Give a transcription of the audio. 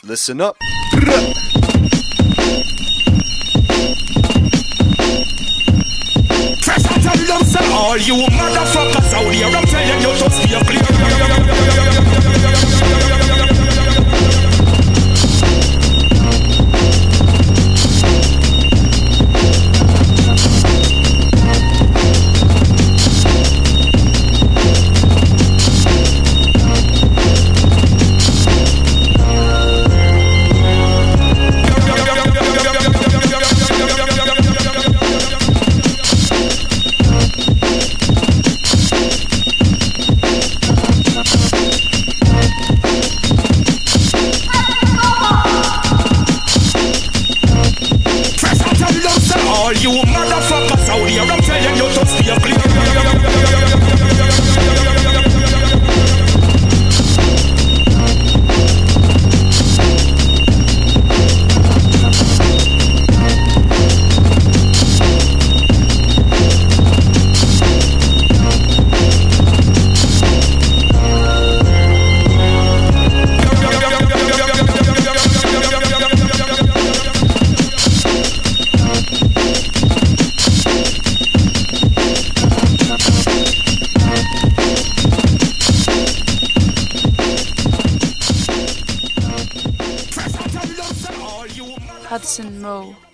Listen up. All you motherfuckers out here, I'm telling you to stay clear. All you motherfuckers out here, I'm telling you to stay clear. Hudson Moe.